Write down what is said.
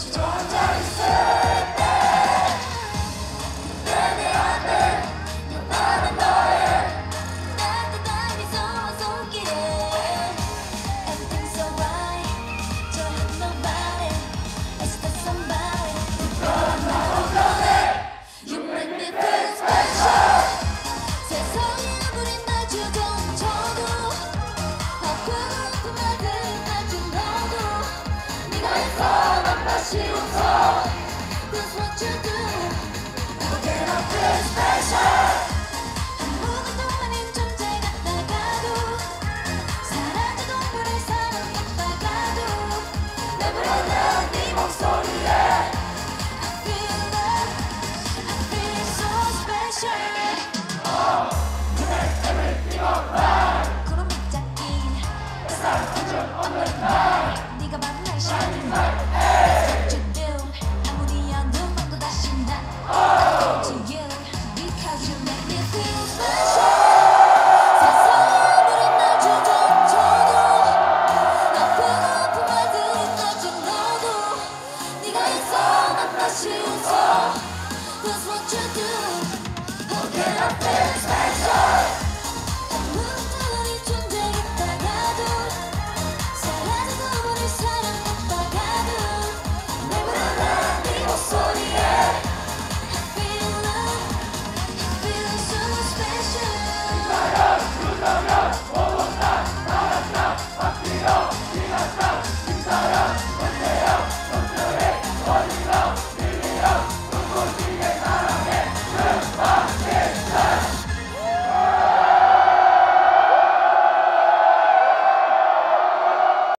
주저앉아 있을 때 내내 안돼 나는 너의 따뜻한 미소와 손길에 Everything's alright 저 한명만에 It's the somebody 너란 나로 변해 You make me feel special 세상에 아무리 마주 던져도 아픈 말들 아직 너도 네가 있어 난 다시 웃어 That's what you do Again I feel special 아무것도 아닌 존재가 나가도 사라져도 그래 사랑했다가도 내 불어난 네 목소리에 I feel love I feel so special You make everything alright. 구름이 작긴 햇살 완전 없는 날. 네가 바로 나의 shining light That's what you do 아무리 어두워도 다시 난 to you Because you make me feel special 세상에 아무리 날 주저앉혀도 아픈 말들은 아직 너도 네가 있어 난 다시 웃어 That's what you do